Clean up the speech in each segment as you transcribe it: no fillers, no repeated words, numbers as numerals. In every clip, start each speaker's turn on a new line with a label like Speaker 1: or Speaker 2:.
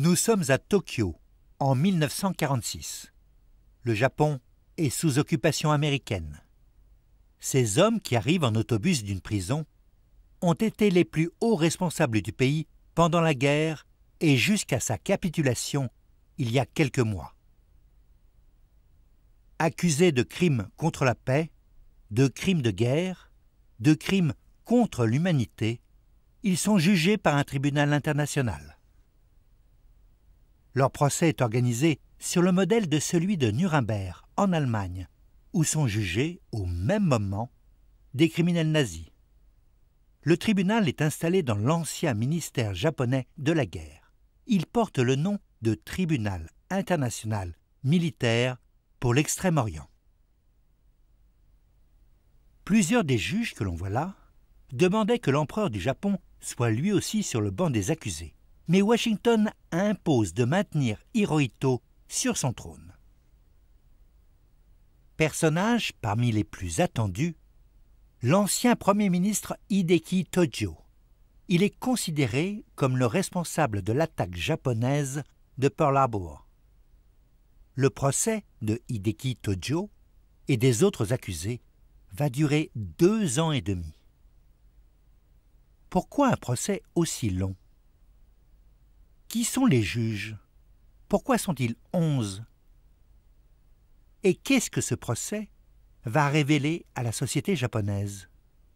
Speaker 1: Nous sommes à Tokyo, en 1946. Le Japon est sous occupation américaine. Ces hommes qui arrivent en autobus d'une prison ont été les plus hauts responsables du pays pendant la guerre et jusqu'à sa capitulation il y a quelques mois. Accusés de crimes contre la paix, de crimes de guerre, de crimes contre l'humanité, ils sont jugés par un tribunal international. Leur procès est organisé sur le modèle de celui de Nuremberg, en Allemagne, où sont jugés, au même moment, des criminels nazis. Le tribunal est installé dans l'ancien ministère japonais de la guerre. Il porte le nom de Tribunal international militaire pour l'Extrême-Orient. Plusieurs des juges que l'on voit là demandaient que l'empereur du Japon soit lui aussi sur le banc des accusés. Mais Washington impose de maintenir Hirohito sur son trône. Personnage parmi les plus attendus, l'ancien Premier ministre Hideki Tojo. Il est considéré comme le responsable de l'attaque japonaise de Pearl Harbor. Le procès de Hideki Tojo et des autres accusés va durer 2 ans et demi. Pourquoi un procès aussi long? Qui sont les juges? Pourquoi sont-ils 11? Et qu'est-ce que ce procès va révéler à la société japonaise?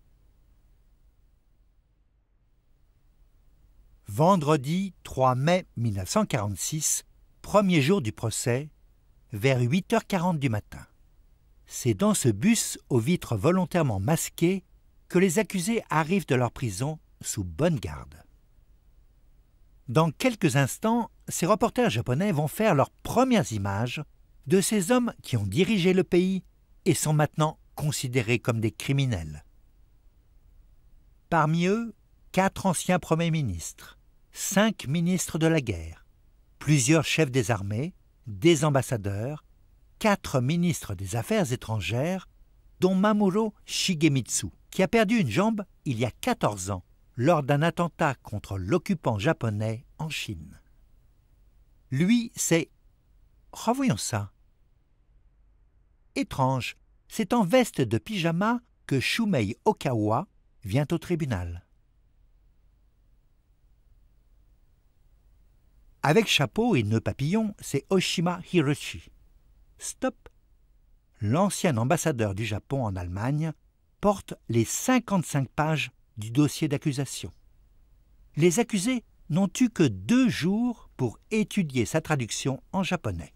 Speaker 1: Vendredi 3 mai 1946, premier jour du procès, vers 8h40 du matin. C'est dans ce bus aux vitres volontairement masquées que les accusés arrivent de leur prison sous bonne garde. Dans quelques instants, ces reporters japonais vont faire leurs premières images de ces hommes qui ont dirigé le pays et sont maintenant considérés comme des criminels. Parmi eux, 4 anciens premiers ministres, 5 ministres de la guerre, plusieurs chefs des armées, des ambassadeurs, 4 ministres des Affaires étrangères, dont Mamoru Shigemitsu, qui a perdu une jambe il y a 14 ans lors d'un attentat contre l'occupant japonais en Chine. Lui, c'est... Revoyons ça. Étrange, c'est en veste de pyjama que Shumei Okawa vient au tribunal. Avec chapeau et nœud papillon, c'est Oshima Hiroshi. Stop! L'ancien ambassadeur du Japon en Allemagne porte les 55 pages du dossier d'accusation. Les accusés n'ont eu que 2 jours pour étudier sa traduction en japonais.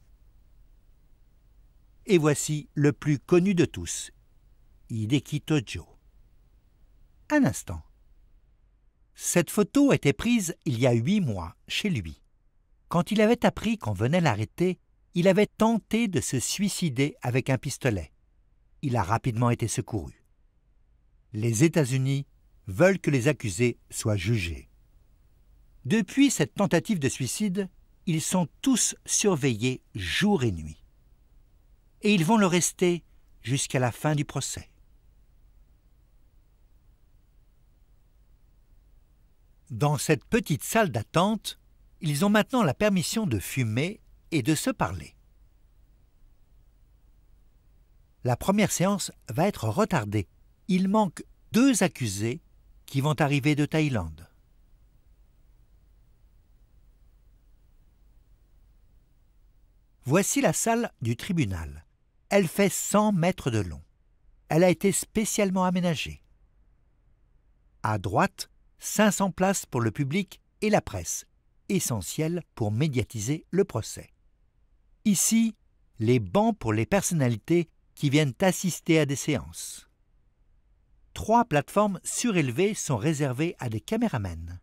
Speaker 1: Et voici le plus connu de tous, Hideki Tojo. Un instant. Cette photo a été prise il y a 8 mois, chez lui. Quand il avait appris qu'on venait l'arrêter, il avait tenté de se suicider avec un pistolet. Il a rapidement été secouru. Les États-Unis veulent que les accusés soient jugés. Depuis cette tentative de suicide, ils sont tous surveillés jour et nuit. Et ils vont le rester jusqu'à la fin du procès. Dans cette petite salle d'attente, ils ont maintenant la permission de fumer et de se parler. La première séance va être retardée. Il manque 2 accusés qui vont arriver de Thaïlande. Voici la salle du tribunal. Elle fait 100 mètres de long. Elle a été spécialement aménagée. À droite, 500 places pour le public et la presse, essentielles pour médiatiser le procès. Ici, les bancs pour les personnalités qui viennent assister à des séances. 3 plateformes surélevées sont réservées à des caméramans.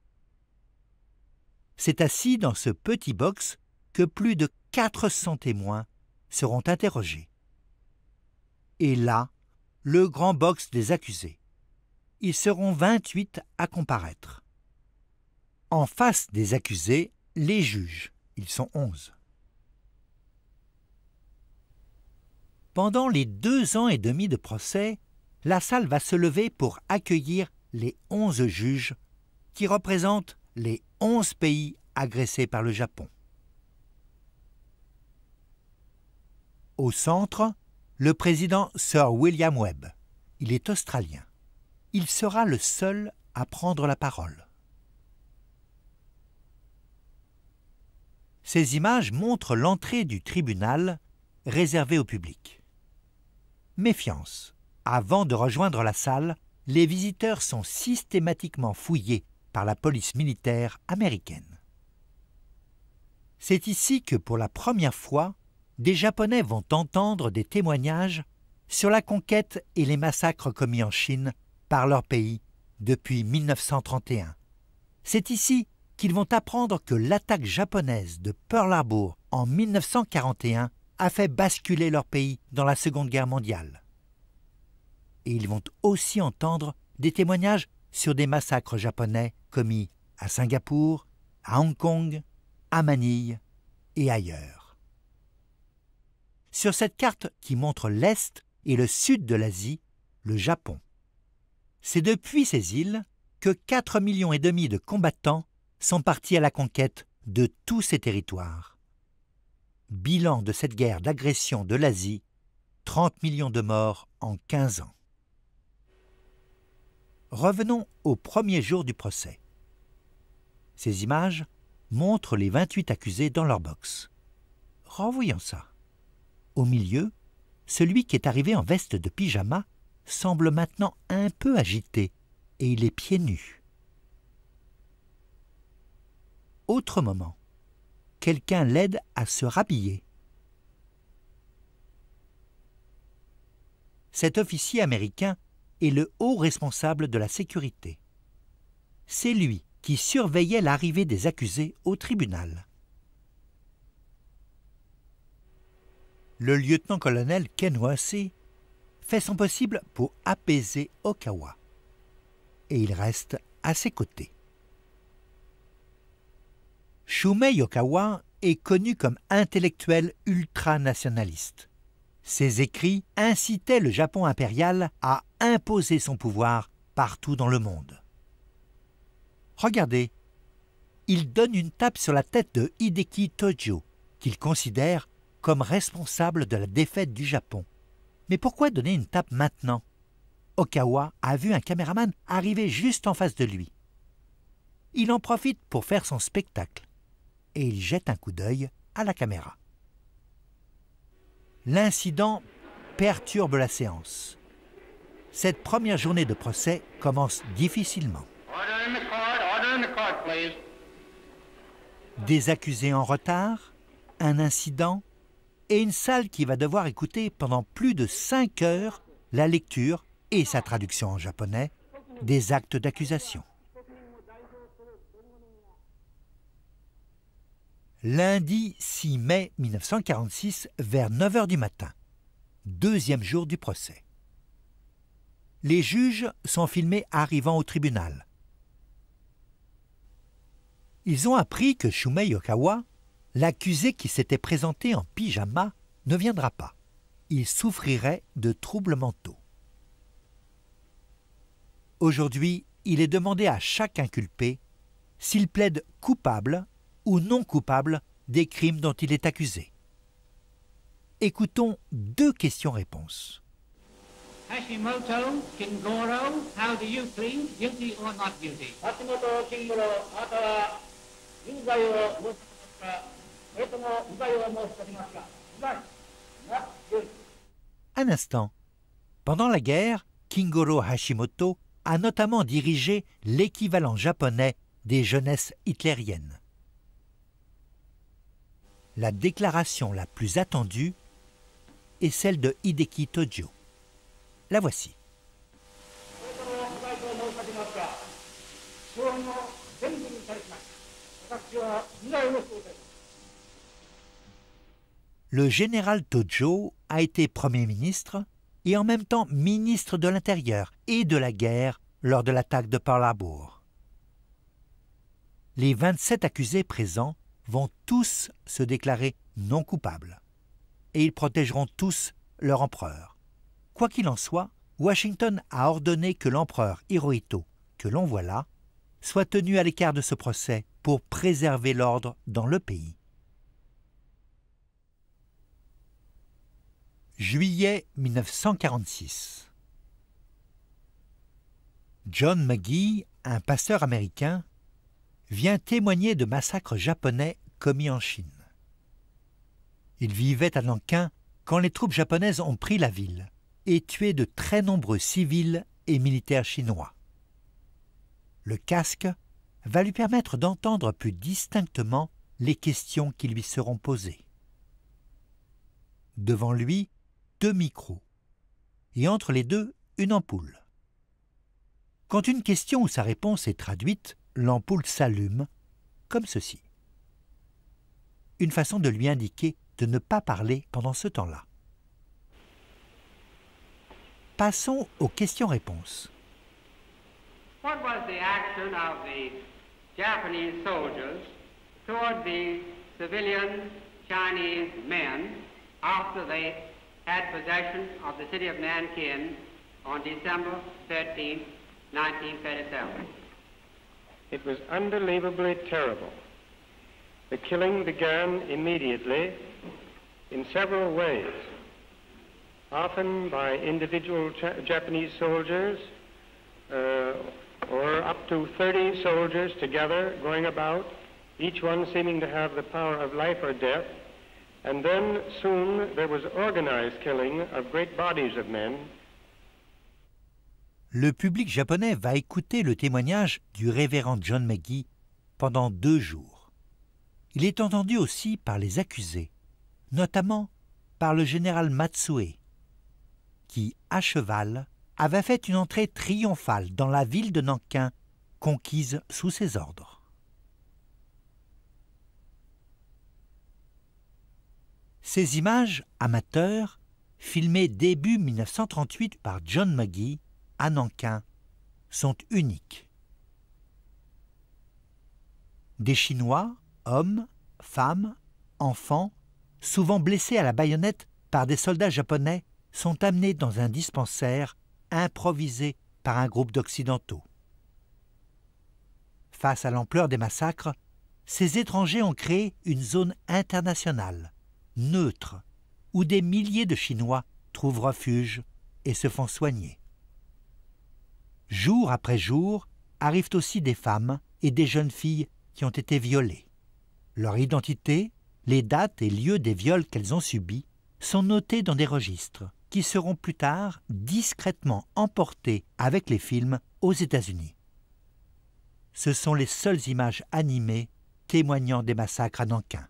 Speaker 1: C'est assis dans ce petit box que plus de 400 témoins seront interrogés. Et là, le grand box des accusés. Ils seront 28 à comparaître. En face des accusés, les juges. Ils sont 11. Pendant les 2 ans et demi de procès, la salle va se lever pour accueillir les 11 juges qui représentent les 11 pays agressée par le Japon. Au centre, le président Sir William Webb. Il est australien. Il sera le seul à prendre la parole. Ces images montrent l'entrée du tribunal réservée au public. Méfiance. Avant de rejoindre la salle, les visiteurs sont systématiquement fouillés par la police militaire américaine. C'est ici que pour la première fois, des Japonais vont entendre des témoignages sur la conquête et les massacres commis en Chine par leur pays depuis 1931. C'est ici qu'ils vont apprendre que l'attaque japonaise de Pearl Harbor en 1941 a fait basculer leur pays dans la Seconde Guerre mondiale. Et ils vont aussi entendre des témoignages sur des massacres japonais commis à Singapour, à Hong Kong, à Manille et ailleurs. Sur cette carte qui montre l'Est et le Sud de l'Asie, le Japon. C'est depuis ces îles que 4,5 millions de combattants sont partis à la conquête de tous ces territoires. Bilan de cette guerre d'agression de l'Asie, 30 millions de morts en 15 ans. Revenons au premier jour du procès. Ces images montrent les 28 accusés dans leur box. Revoyons ça. Au milieu, celui qui est arrivé en veste de pyjama semble maintenant un peu agité et il est pieds nus. Autre moment, quelqu'un l'aide à se rhabiller. Cet officier américain est le haut responsable de la sécurité. C'est lui qui surveillait l'arrivée des accusés au tribunal. Le lieutenant-colonel Ken Wasey fait son possible pour apaiser Okawa. Et il reste à ses côtés. Shumei Okawa est connu comme intellectuel ultranationaliste. Ses écrits incitaient le Japon impérial à imposer son pouvoir partout dans le monde. Regardez, il donne une tape sur la tête de Hideki Tojo, qu'il considère comme responsable de la défaite du Japon. Mais pourquoi donner une tape maintenant? Okawa a vu un caméraman arriver juste en face de lui. Il en profite pour faire son spectacle et il jette un coup d'œil à la caméra. L'incident perturbe la séance. Cette première journée de procès commence difficilement. Des accusés en retard, un incident et une salle qui va devoir écouter pendant plus de 5 heures la lecture et sa traduction en japonais des actes d'accusation. Lundi 6 mai 1946, vers 9 heures du matin, deuxième jour du procès. Les juges sont filmés arrivant au tribunal. Ils ont appris que Shumei Okawa, l'accusé qui s'était présenté en pyjama, ne viendra pas. Il souffrirait de troubles mentaux. Aujourd'hui, il est demandé à chaque inculpé s'il plaide coupable ou non coupable des crimes dont il est accusé. Écoutons 2 questions-réponses.
Speaker 2: Hashimoto, Kingoro, how do you plead, guilty or not guilty? Hashimoto, Kingoro,
Speaker 1: Un instant. Pendant la guerre, Kingoro Hashimoto a notamment dirigé l'équivalent japonais des jeunesses hitlériennes. La déclaration la plus attendue est celle de Hideki Tojo. La voici. Le général Tojo a été Premier ministre et en même temps ministre de l'Intérieur et de la guerre lors de l'attaque de Pearl Harbor. Les 27 accusés présents vont tous se déclarer non coupables et ils protégeront tous leur empereur. Quoi qu'il en soit, Washington a ordonné que l'empereur Hirohito, que l'on voit là, soit tenu à l'écart de ce procès pour préserver l'ordre dans le pays. Juillet 1946. John McGee, un pasteur américain, vient témoigner de massacres japonais commis en Chine. Il vivait à Nankin quand les troupes japonaises ont pris la ville et tué de très nombreux civils et militaires chinois. Le casque va lui permettre d'entendre plus distinctement les questions qui lui seront posées. Devant lui, 2 micros, et entre les deux, une ampoule. Quand une question ou sa réponse est traduite, l'ampoule s'allume, comme ceci. Une façon de lui indiquer de ne pas parler pendant ce temps-là. Passons aux questions-réponses.
Speaker 2: What was the action of the Japanese soldiers toward the civilian Chinese men after they had possession of the city of Nankin on December 13, 1937?
Speaker 3: It was unbelievably terrible. The killing began immediately in several ways, often by individual Japanese soldiers, or up to 30 soldiers together going about, each one seeming to have the power of life or death. And then soon there was organized killing of great bodies of men.
Speaker 1: Le public japonais va écouter le témoignage du révérend John McGee pendant 2 jours. Il est entendu aussi par les accusés, notamment par le général Matsue, qui, à cheval, avait fait une entrée triomphale dans la ville de Nankin, conquise sous ses ordres. Ces images amateurs, filmées début 1938 par John McGee à Nankin, sont uniques. Des Chinois, hommes, femmes, enfants, souvent blessés à la baïonnette par des soldats japonais, sont amenés dans un dispensaire improvisé par un groupe d'Occidentaux. Face à l'ampleur des massacres, ces étrangers ont créé une zone internationale, neutre, où des milliers de Chinois trouvent refuge et se font soigner. Jour après jour, arrivent aussi des femmes et des jeunes filles qui ont été violées. Leur identité, les dates et lieux des viols qu'elles ont subis sont notés dans des registres qui seront plus tard discrètement emportés avec les films aux États-Unis. Ce sont les seules images animées témoignant des massacres à Nankin.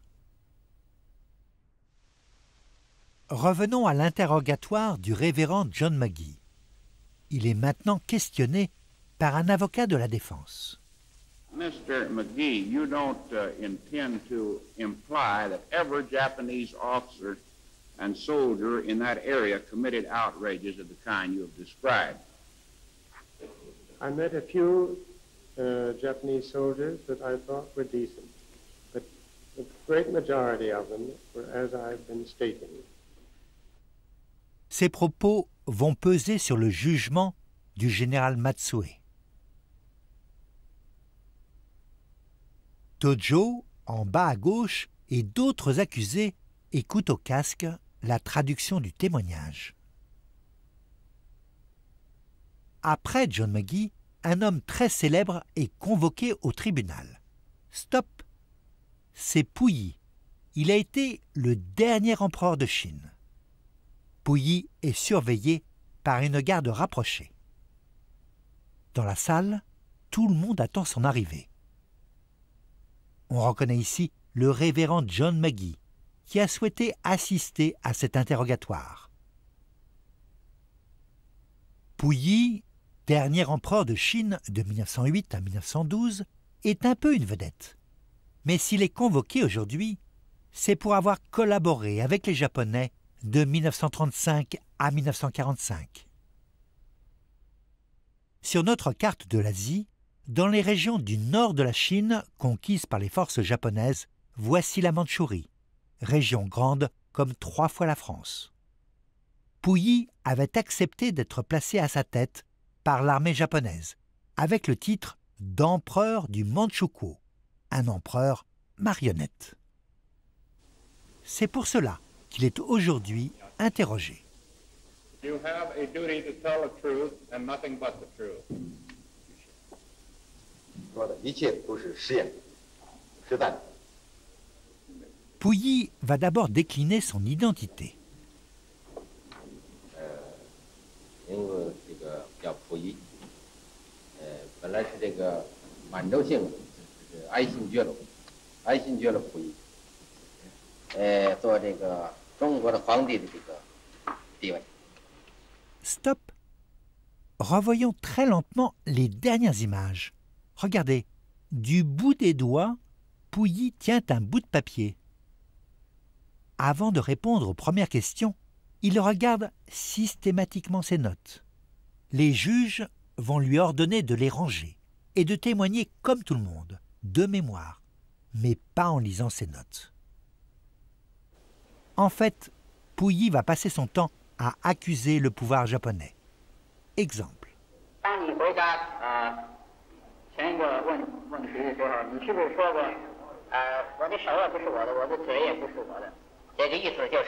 Speaker 1: Revenons à l'interrogatoire du révérend John McGee. Il est maintenant questionné par un avocat de la défense.
Speaker 4: Mr. McGee, you don't intend to imply that every Japanese officer and soldier in that area committed outrages of the kind you have described.
Speaker 3: I met a few Japanese soldiers that I thought were decent, but the great majority of them were as I've been stating.
Speaker 1: Ces propos vont peser sur le jugement du général Matsue. Tojo, en bas à gauche, et d'autres accusés écoutent au casque la traduction du témoignage. Après John McGee, un homme très célèbre est convoqué au tribunal. Stop! C'est Puyi. Il a été le dernier empereur de Chine. Puyi est surveillé par une garde rapprochée. Dans la salle, tout le monde attend son arrivée. On reconnaît ici le révérend John McGee, qui a souhaité assister à cet interrogatoire. Puyi, dernier empereur de Chine de 1908 à 1912, est un peu une vedette. Mais s'il est convoqué aujourd'hui, c'est pour avoir collaboré avec les Japonais de 1935 à 1945. Sur notre carte de l'Asie, dans les régions du nord de la Chine conquises par les forces japonaises, voici la Mandchourie, région grande comme 3 fois la France. Puyi avait accepté d'être placé à sa tête par l'armée japonaise, avec le titre d'empereur du Mandchoukouo, un empereur marionnette. C'est pour cela qu'il est aujourd'hui interrogé.
Speaker 5: You have a duty to tell the truth and nothing but the truth.
Speaker 6: 说的一切都是实验，实在的。
Speaker 1: Pouilly va d'abord décliner son identité.
Speaker 6: 名字这个叫溥仪，本来是这个满洲姓，就是爱新觉罗，爱新觉罗溥仪，做这个中国的皇帝的这个地位。
Speaker 1: Stop. Revoyons très lentement les dernières images. Regardez, du bout des doigts, Pouilly tient un bout de papier. Avant de répondre aux premières questions, il regarde systématiquement ses notes. Les juges vont lui ordonner de les ranger et de témoigner comme tout le monde, de mémoire, mais pas en lisant ses notes. En fait, Pouilly va passer son temps à accuser le pouvoir japonais. Exemple.
Speaker 2: 当你回答前一个问题的时候，你是不是说过我的手也不是我的，我的嘴也不是我的？这个意思就是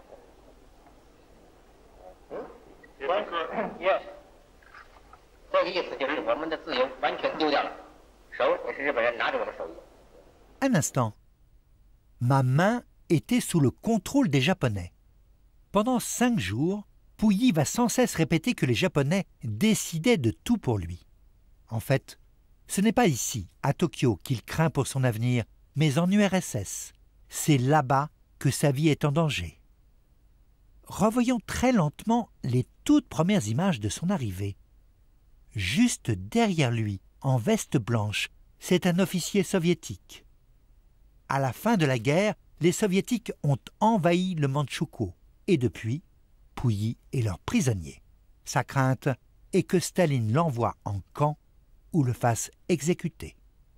Speaker 2: ，yes， 这个意思就是我们的自由完全丢掉了，手也是日本人拿着我的手艺。
Speaker 1: Un instant. Ma main était sous le contrôle des Japonais. Pendant 5 jours, Pouilly va sans cesse répéter que les Japonais décidaient de tout pour lui. En fait, ce n'est pas ici, à Tokyo, qu'il craint pour son avenir, mais en URSS. C'est là-bas que sa vie est en danger. Revoyons très lentement les toutes premières images de son arrivée. Juste derrière lui, en veste blanche, c'est un officier soviétique. À la fin de la guerre, les Soviétiques ont envahi le Mandchoukouo et depuis, Pouilly est leur prisonnier. Sa crainte est que Staline l'envoie en camp ou le fasse exécuter.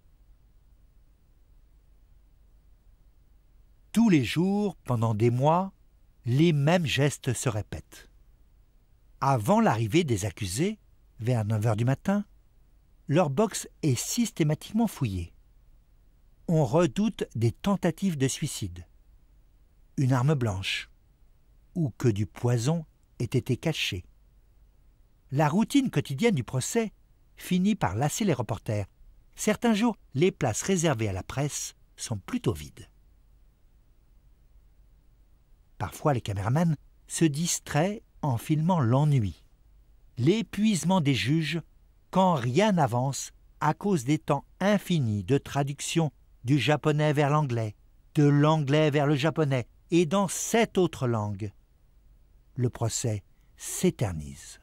Speaker 1: Tous les jours, pendant des mois, les mêmes gestes se répètent. Avant l'arrivée des accusés, vers 9 h du matin, leur box est systématiquement fouillée. On redoute des tentatives de suicide, une arme blanche, ou que du poison ait été caché. La routine quotidienne du procès finit par lasser les reporters. Certains jours, les places réservées à la presse sont plutôt vides. Parfois, les caméramans se distraient en filmant l'ennui, l'épuisement des juges quand rien n'avance à cause des temps infinis de traduction du japonais vers l'anglais, de l'anglais vers le japonais et dans 7 autres langues. Le procès s'éternise.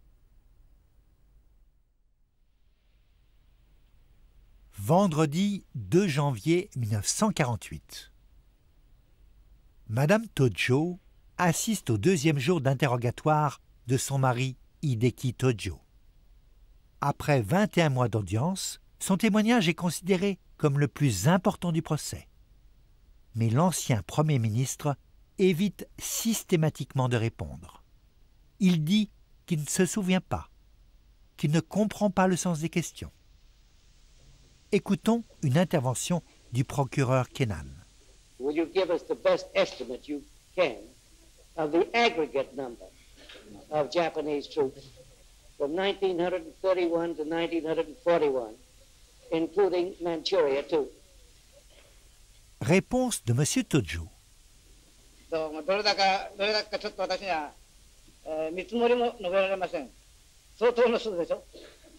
Speaker 1: Vendredi 2 janvier 1948. Madame Tojo assiste au 2e jour d'interrogatoire de son mari Hideki Tojo. Après 21 mois d'audience, son témoignage est considéré comme le plus important du procès. Mais l'ancien Premier ministre évite systématiquement de répondre. Il dit qu'il ne se souvient pas, qu'il ne comprend pas le sens des questions. Écoutons une intervention du procureur Kennan.
Speaker 7: Will you give us the best estimate you can of the aggregate number of Japanese troops from 1931 to 1941, including Manchuria too?
Speaker 1: Réponse de M. Tojo.
Speaker 2: どれだかちょっと私には見積もりも述べられません。相当の数でしょ。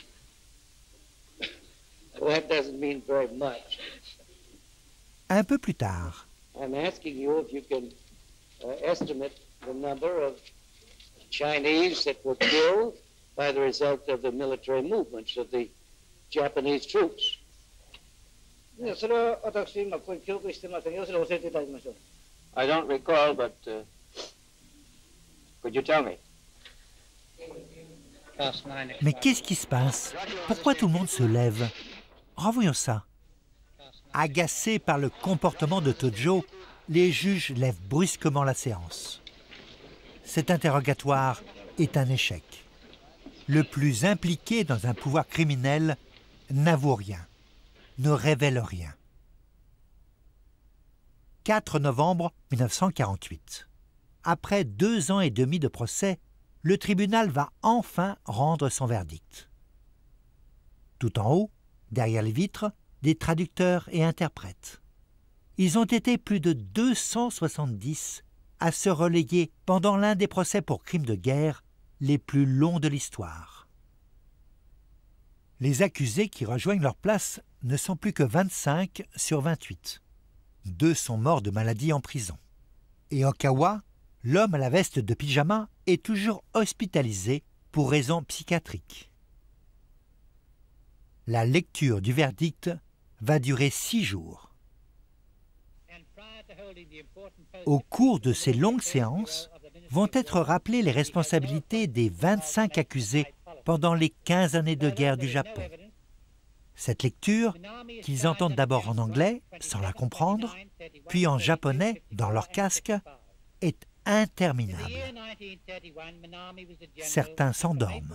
Speaker 7: Well, that doesn't mean very much.
Speaker 1: Un peu plus tard,
Speaker 7: I'm asking you if you can estimate the number of Chinese that were killed by the result of the military movements of the Japanese troops.
Speaker 2: それは私今ここに記憶してません。要するに教えていただきましょう。
Speaker 6: I don't recall, but could you tell me?
Speaker 1: mais qu'est-ce qui se passe? Pourquoi tout le monde se lève? Revoyons ça. Agacés par le comportement de Tojo, les juges lèvent brusquement la séance. Cet interrogatoire est un échec. Le plus impliqué dans un pouvoir criminel n'avoue rien, ne révèle rien. 4 novembre 1948. Après 2 ans et demi de procès, le tribunal va enfin rendre son verdict. Tout en haut, derrière les vitres, des traducteurs et interprètes. Ils ont été plus de 270 à se relayer pendant l'un des procès pour crimes de guerre les plus longs de l'histoire. Les accusés qui rejoignent leur place ne sont plus que 25 sur 28. 2 sont morts de maladie en prison. Et Okawa, l'homme à la veste de pyjama, est toujours hospitalisé pour raisons psychiatriques. La lecture du verdict va durer 6 jours. Au cours de ces longues séances, vont être rappelées les responsabilités des 25 accusés pendant les 15 années de guerre du Japon. Cette lecture, qu'ils entendent d'abord en anglais, sans la comprendre, puis en japonais, dans leur casque, est interminable. Certains s'endorment.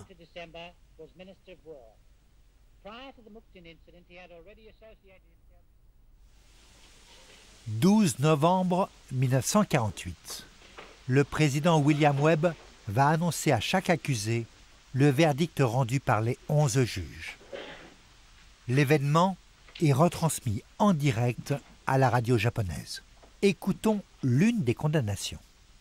Speaker 1: 12 novembre 1948. Le président William Webb va annoncer à chaque accusé le verdict rendu par les 11 juges. L'événement est retransmis en direct à la radio japonaise. Écoutons l'une des condamnations.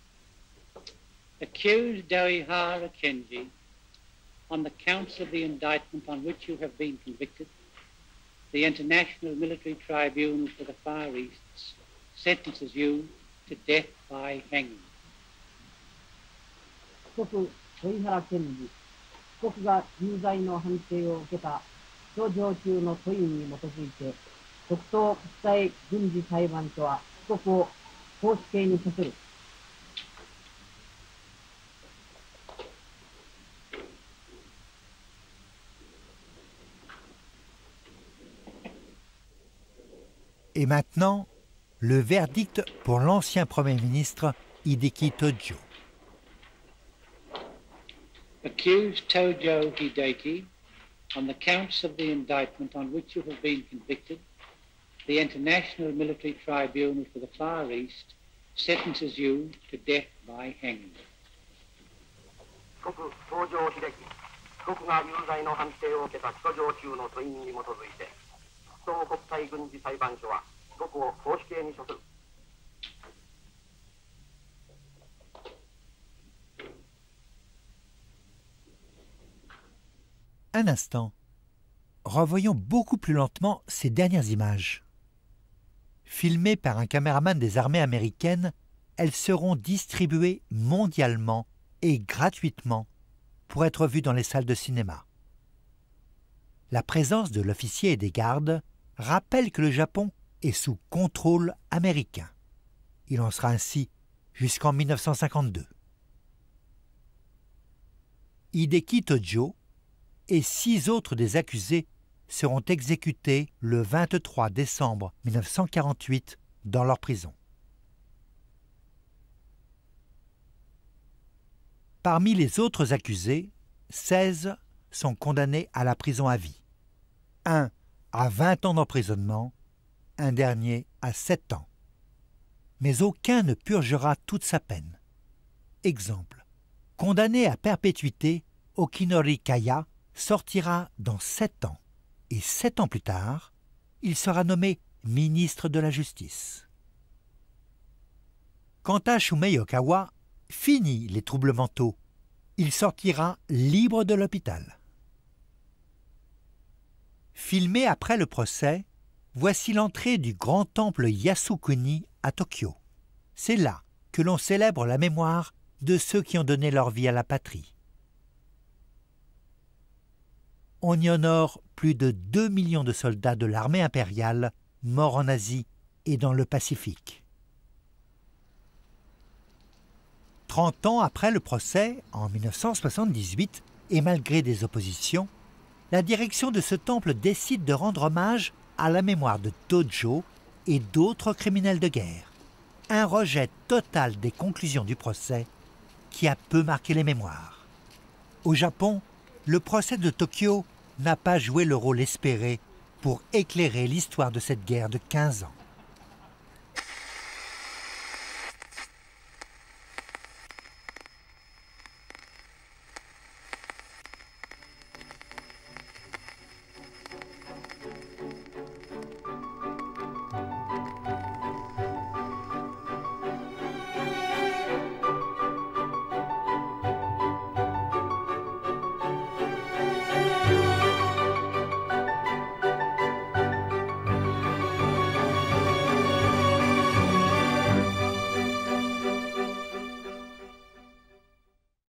Speaker 8: Accused Doihara Kenji, on the counts of the indictment on which you have been convicted, the International Military Tribunal for the Far East sentences you to death by hanging.
Speaker 9: 被告土井原健二、被告が有罪の判定を受けた訴状中の問いに基づいて、特等国際軍事裁判所は被告を絞死刑に処する。
Speaker 1: Et maintenant, le verdict pour l'ancien Premier ministre Hideki Tojo.
Speaker 8: Accused Tojo Hideki, on the counts of the indictment on which you have been convicted, the International Military Tribunal for the Far East sentences you to death by hanging.
Speaker 10: 被告東條秀樹、被告が有罪の判定を受けた起訴状中の問いに基づいて、特等国際軍事裁判所は被告を絞死刑に処する。
Speaker 1: Un instant. Revoyons beaucoup plus lentement ces dernières images. Filmées par un caméraman des armées américaines, elles seront distribuées mondialement et gratuitement pour être vues dans les salles de cinéma. La présence de l'officier et des gardes rappelle que le Japon est sous contrôle américain. Il en sera ainsi jusqu'en 1952. Hideki Tojo et 6 autres des accusés seront exécutés le 23 décembre 1948 dans leur prison. Parmi les autres accusés, 16 sont condamnés à la prison à vie. Un à 20 ans d'emprisonnement, un dernier à 7 ans. Mais aucun ne purgera toute sa peine. Exemple, condamné à perpétuité, Okinori Kaya sortira dans 7 ans. Et 7 ans plus tard, il sera nommé ministre de la Justice. Quant à Shumei Okawa, fini les troubles mentaux. Il sortira libre de l'hôpital. Filmé après le procès, voici l'entrée du grand temple Yasukuni à Tokyo. C'est là que l'on célèbre la mémoire de ceux qui ont donné leur vie à la patrie. On y honore plus de 2 millions de soldats de l'armée impériale morts en Asie et dans le Pacifique. 30 ans après le procès, en 1978, et malgré des oppositions, la direction de ce temple décide de rendre hommage à la mémoire de Tojo et d'autres criminels de guerre. Un rejet total des conclusions du procès qui a peu marqué les mémoires. Au Japon, le procès de Tokyo n'a pas joué le rôle espéré pour éclairer l'histoire de cette guerre de 15 ans.